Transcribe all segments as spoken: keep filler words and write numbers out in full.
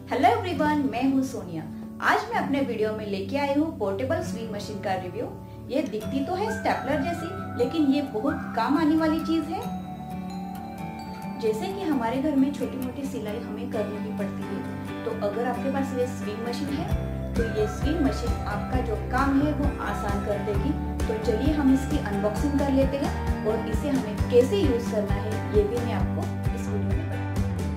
Hello everyone, मैं हूँ सोनिया। आज मैं अपने वीडियो में लेके आई हूँ पोर्टेबल स्विंग मशीन का रिव्यू। ये दिखती तो है स्टेपलर जैसी, लेकिन ये बहुत काम आने वाली चीज है। जैसे कि हमारे घर में छोटी मोटी सिलाई हमें करनी भी पड़ती है, तो अगर आपके पास ये स्विंग मशीन है तो ये स्विंग मशीन आपका जो काम है वो आसान कर देगी। तो चलिए हम इसकी अनबॉक्सिंग कर लेते हैं और इसे हमें कैसे यूज करना है ये भी मैं आपको इस वीडियो में बताऊंगी।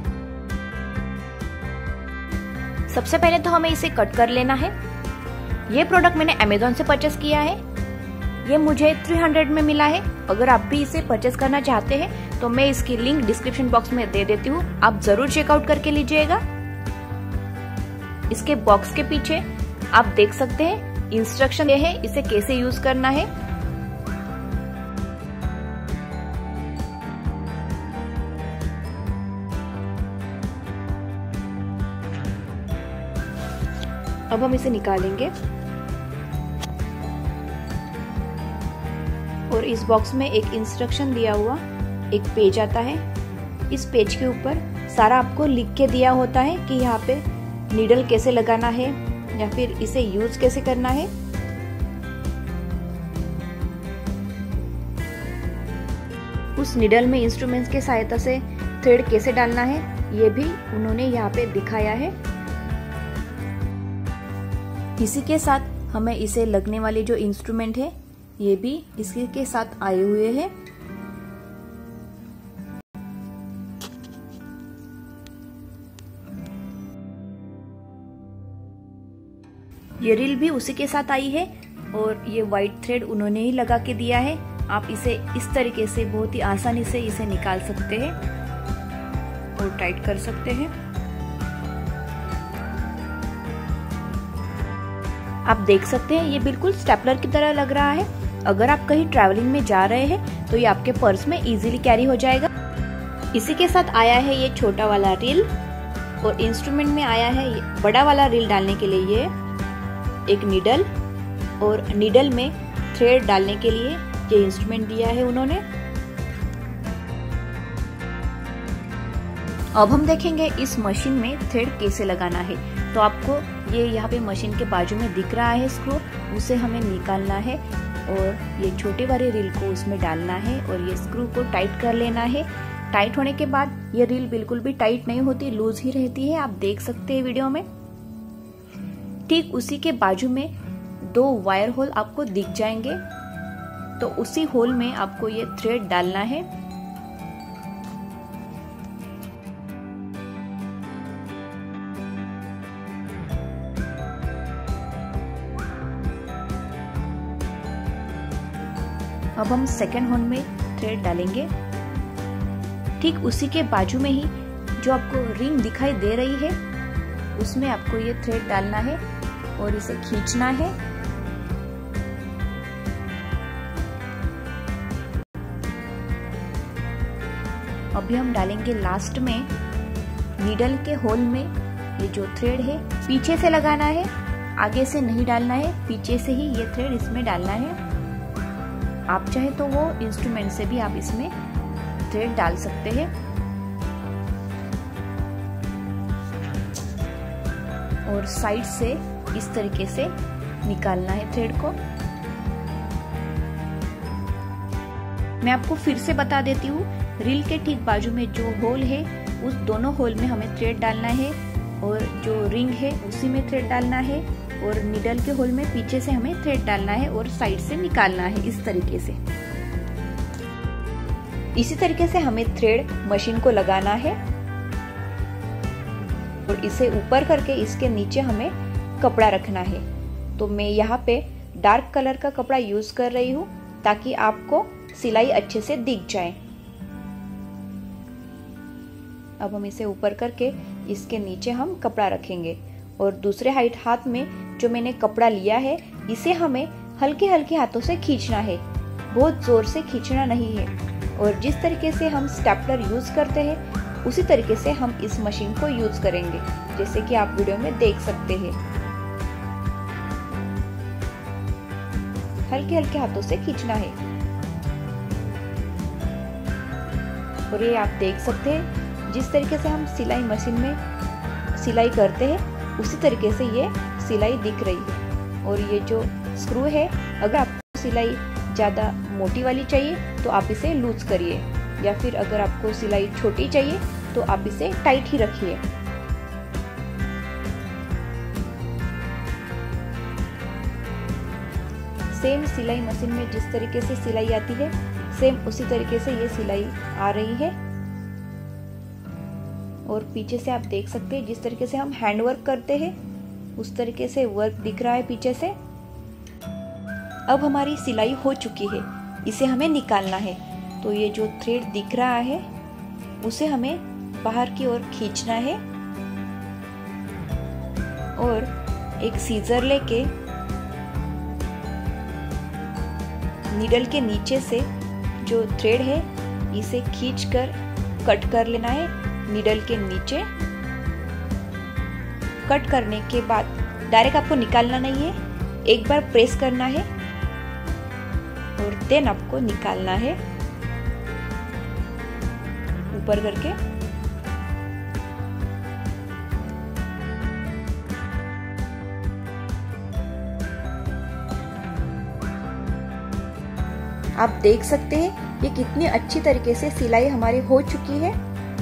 सबसे पहले तो हमें इसे कट कर लेना है। ये प्रोडक्ट मैंने अमेज़न से परचेस किया है। ये मुझे तीन सौ में मिला है। अगर आप भी इसे परचेस करना चाहते हैं तो मैं इसकी लिंक डिस्क्रिप्शन बॉक्स में दे देती हूँ, आप जरूर चेकआउट करके लीजिएगा। इसके बॉक्स के पीछे आप देख सकते हैं इंस्ट्रक्शन ये है इसे कैसे यूज करना है। अब हम इसे निकालेंगे और इस बॉक्स में एक इंस्ट्रक्शन दिया हुआ एक पेज आता है। इस पेज के ऊपर सारा आपको लिख के दिया होता है कि यहाँ पे नीडल कैसे लगाना है या फिर इसे यूज कैसे करना है। उस नीडल में इंस्ट्रूमेंट्स के सहायता से थ्रेड कैसे डालना है ये भी उन्होंने यहाँ पे दिखाया है। इसी के साथ हमें इसे लगने वाले जो इंस्ट्रूमेंट है ये भी इसी के साथ आए हुए हैं। ये रील भी उसी के साथ आई है और ये वाइट थ्रेड उन्होंने ही लगा के दिया है। आप इसे इस तरीके से बहुत ही आसानी से इसे निकाल सकते हैं और टाइट कर सकते हैं। आप देख सकते हैं ये बिल्कुल स्टेपलर की तरह लग रहा है। अगर आप कहीं ट्रैवलिंग में जा रहे हैं तो ये आपके पर्स में इजीली कैरी हो जाएगा। इसी के साथ आया है ये छोटा वाला रील और इंस्ट्रूमेंट में आया है ये बड़ा वाला रील डालने के लिए ये एक नीडल और नीडल में थ्रेड डालने के लिए ये इंस्ट्रूमेंट दिया है उन्होंने। अब हम देखेंगे इस मशीन में थ्रेड कैसे लगाना है। तो आपको ये यहाँ पे मशीन के बाजू में दिख रहा है स्क्रू, उसे हमें निकालना है और ये छोटे वाले रील को उसमें डालना है और ये स्क्रू को टाइट कर लेना है। टाइट होने के बाद ये रील बिल्कुल भी टाइट नहीं होती, लूज ही रहती है, आप देख सकते हैं वीडियो में। ठीक उसी के बाजू में दो वायर होल आपको दिख जाएंगे, तो उसी होल में आपको ये थ्रेड डालना है। अब हम सेकेंड होल में थ्रेड डालेंगे। ठीक उसी के बाजू में ही जो आपको रिंग दिखाई दे रही है उसमें आपको ये थ्रेड डालना है और इसे खींचना है। अभी हम डालेंगे लास्ट में नीडल के होल में ये जो थ्रेड है पीछे से लगाना है, आगे से नहीं डालना है, पीछे से ही ये थ्रेड इसमें डालना है। आप चाहे तो वो इंस्ट्रूमेंट से भी आप इसमें थ्रेड डाल सकते हैं और साइड से इस तरीके से निकालना है थ्रेड को। मैं आपको फिर से बता देती हूँ, रील के ठीक बाजू में जो होल है उस दोनों होल में हमें थ्रेड डालना है और जो रिंग है उसी में थ्रेड डालना है और नीडल के होल में पीछे से हमें थ्रेड डालना है और साइड से निकालना है इस तरीके से। इसी तरीके से हमें थ्रेड मशीन को लगाना है और इसे ऊपर करके इसके नीचे हमें कपड़ा रखना है। तो मैं यहाँ पे डार्क कलर का कपड़ा यूज कर रही हूँ ताकि आपको सिलाई अच्छे से दिख जाए। अब हम इसे ऊपर करके इसके नीचे हम कपड़ा रखेंगे और दूसरे हाइट हाथ में जो मैंने कपड़ा लिया है इसे हमें हल्के हल्के हाथों से खींचना है, बहुत जोर से खींचना नहीं है। और जिस तरीके से हम स्टेपलर यूज करते हैं उसी तरीके से हम इस मशीन को यूज करेंगे, जैसे कि आप वीडियो में देख सकते हैं। हल्के हल्के हाथों से खींचना है और ये आप देख सकते हैं जिस तरीके से हम सिलाई मशीन में सिलाई करते हैं उसी तरीके से ये सिलाई दिख रही है। और ये जो स्क्रू है, अगर आपको सिलाई ज़्यादा मोटी वाली चाहिए तो आप इसे लूज करिए, या फिर अगर आपको सिलाई छोटी चाहिए तो आप इसे टाइट ही रखिए। सेम सिलाई मशीन में जिस तरीके से सिलाई आती है, सेम उसी तरीके से ये सिलाई आ रही है। और पीछे से आप देख सकते हैं जिस तरीके से हम हैंड वर्क करते हैं उस तरीके से वर्क दिख रहा है पीछे से। अब हमारी सिलाई हो चुकी है, इसे हमें निकालना है। तो ये जो थ्रेड दिख रहा है उसे हमें बाहर की ओर खींचना है और एक सीजर लेके नीडल के नीचे से जो थ्रेड है इसे खींचकर कट कर लेना है नीडल के नीचे। कट करने के बाद डायरेक्ट आपको निकालना नहीं है, एक बार प्रेस करना है और देन आपको निकालना है ऊपर करके। आप देख सकते हैं ये कितनी अच्छी तरीके से सिलाई हमारी हो चुकी है।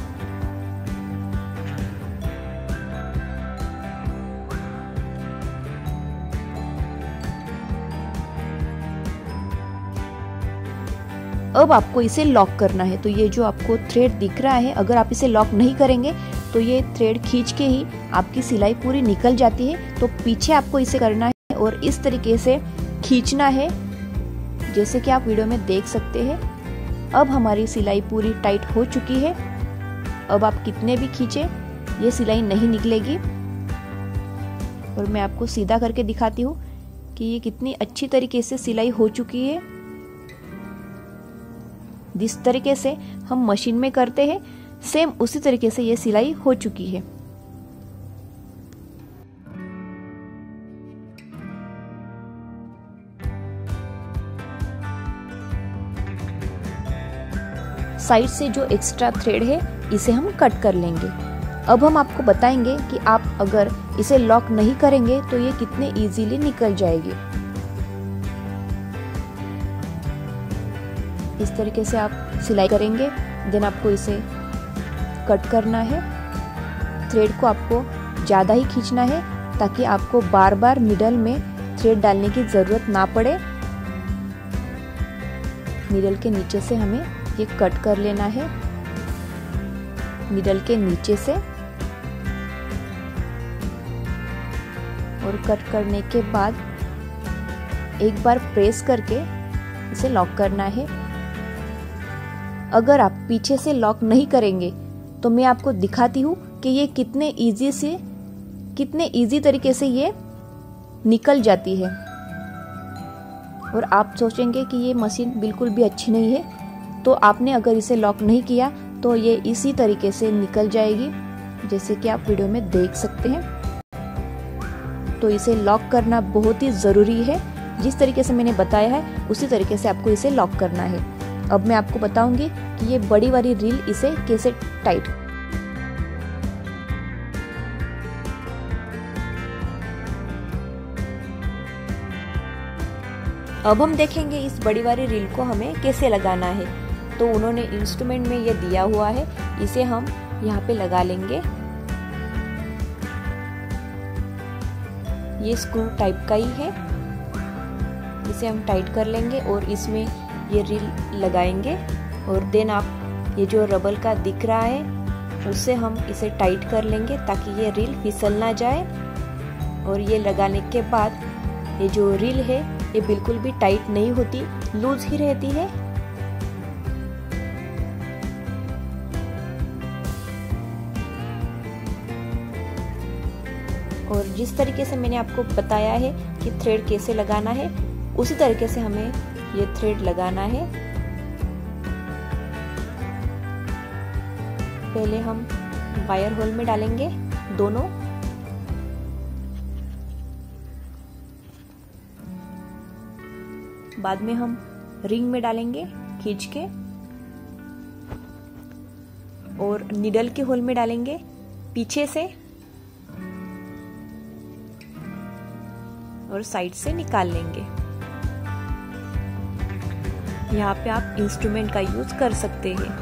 अब आपको इसे लॉक करना है। तो ये जो आपको थ्रेड दिख रहा है, अगर आप इसे लॉक नहीं करेंगे तो ये थ्रेड खींच के ही आपकी सिलाई पूरी निकल जाती है। तो पीछे आपको इसे करना है और इस तरीके से खींचना है, जैसे कि आप वीडियो में देख सकते हैं। अब हमारी सिलाई पूरी टाइट हो चुकी है। अब आप कितने भी खींचे ये सिलाई नहीं निकलेगी। और मैं आपको सीधा करके दिखाती हूँ कि ये कितनी अच्छी तरीके से सिलाई हो चुकी है। जिस तरीके से हम मशीन में करते हैं सेम उसी तरीके से ये सिलाई हो चुकी है। साइड से जो एक्स्ट्रा थ्रेड है इसे हम कट कर लेंगे। अब हम आपको बताएंगे कि आप अगर इसे लॉक नहीं करेंगे तो ये कितने इजीली निकल जाएगी। इस तरीके से आप सिलाई करेंगे, देन आपको इसे कट करना है। थ्रेड को आपको ज़्यादा ही खींचना है ताकि आपको बार बार निडल में थ्रेड डालने की ज़रूरत ना पड़े। निडल के नीचे से हमें ये कट कर लेना है, निडल के नीचे से। और कट करने के बाद एक बार प्रेस करके इसे लॉक करना है। अगर आप पीछे से लॉक नहीं करेंगे तो मैं आपको दिखाती हूँ कि ये कितने इजी से कितने इजी तरीके से ये निकल जाती है। और आप सोचेंगे कि ये मशीन बिल्कुल भी अच्छी नहीं है, तो आपने अगर इसे लॉक नहीं किया तो ये इसी तरीके से निकल जाएगी, जैसे कि आप वीडियो में देख सकते हैं। तो इसे लॉक करना बहुत ही ज़रूरी है। जिस तरीके से मैंने बताया है उसी तरीके से आपको इसे लॉक करना है। अब मैं आपको बताऊंगी कि ये बड़ी वाली रील इसे कैसे टाइट। अब हम देखेंगे इस बड़ी वाली रील को हमें कैसे लगाना है। तो उन्होंने इंस्ट्रूमेंट में ये दिया हुआ है, इसे हम यहाँ पे लगा लेंगे। ये स्क्रू टाइप का ही है, इसे हम टाइट कर लेंगे और इसमें ये रील लगाएंगे। और देन आप ये जो रबर का दिख रहा है उससे हम इसे टाइट कर लेंगे ताकि ये रील फिसल ना जाए। और ये लगाने के बाद ये जो रील है ये बिल्कुल भी टाइट नहीं होती, लूज ही रहती है। और जिस तरीके से मैंने आपको बताया है कि थ्रेड कैसे लगाना है उसी तरीके से हमें ये थ्रेड लगाना है। पहले हम वायर होल में डालेंगे दोनों, बाद में हम रिंग में डालेंगे खींच के, और निडल के होल में डालेंगे पीछे से और साइड से निकाल लेंगे। यहाँ पे आप इंस्ट्रूमेंट का यूज कर सकते हैं।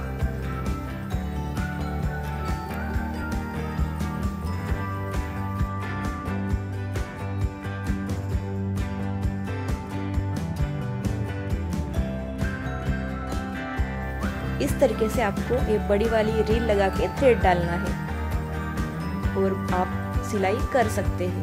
इस तरीके से आपको ये बड़ी वाली रील लगा के थ्रेड डालना है और आप सिलाई कर सकते हैं।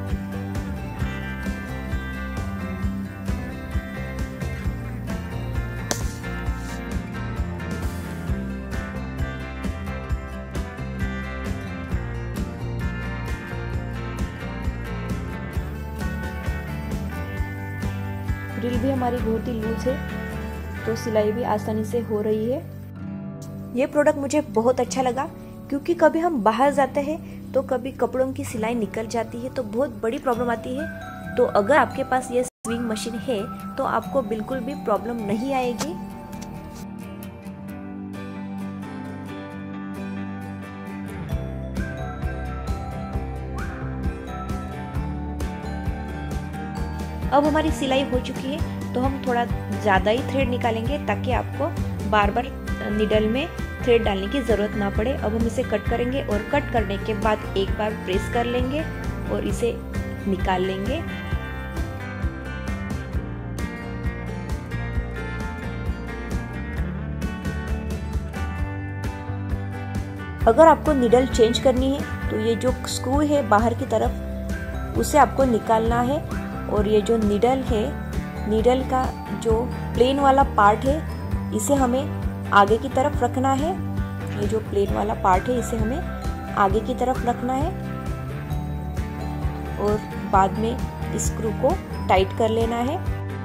रील भी हमारी बहुत ही लूज है तो सिलाई भी आसानी से हो रही है। ये प्रोडक्ट मुझे बहुत अच्छा लगा क्योंकि कभी हम बाहर जाते हैं तो कभी कपड़ों की सिलाई निकल जाती है तो बहुत बड़ी प्रॉब्लम आती है। तो अगर आपके पास ये स्विंग मशीन है तो आपको बिल्कुल भी प्रॉब्लम नहीं आएगी। अब हमारी सिलाई हो चुकी है तो हम थोड़ा ज़्यादा ही थ्रेड निकालेंगे ताकि आपको बार बार निडल में थ्रेड डालने की ज़रूरत ना पड़े। अब हम इसे कट करेंगे और कट करने के बाद एक बार प्रेस कर लेंगे और इसे निकाल लेंगे। अगर आपको निडल चेंज करनी है तो ये जो स्क्रू है बाहर की तरफ उसे आपको निकालना है और ये जो निडल है, निडल का जो प्लेन वाला पार्ट है इसे हमें आगे की तरफ रखना है। ये जो प्लेन वाला पार्ट है इसे हमें आगे की तरफ रखना है और बाद में इस स्क्रू को टाइट कर लेना है।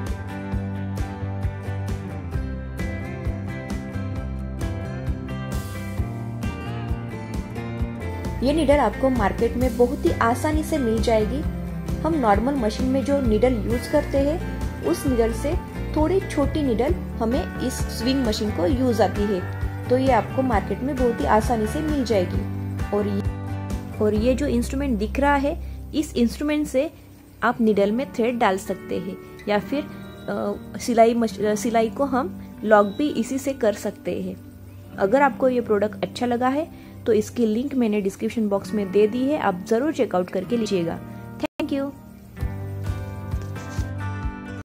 ये निडल आपको मार्केट में बहुत ही आसानी से मिल जाएगी। हम नॉर्मल मशीन में जो निडल यूज करते हैं उस निडल से थोड़ी छोटी निडल हमें इस स्विंग मशीन को यूज आती है तो ये आपको मार्केट में बहुत ही आसानी से मिल जाएगी। और ये और ये जो इंस्ट्रूमेंट दिख रहा है इस इंस्ट्रूमेंट से आप निडल में थ्रेड डाल सकते हैं या फिर आ, सिलाई सिलाई को हम लॉक भी इसी से कर सकते हैं। अगर आपको ये प्रोडक्ट अच्छा लगा है तो इसकी लिंक मैंने डिस्क्रिप्शन बॉक्स में दे दी है, आप जरूर चेकआउट करके लीजिएगा। Thank you.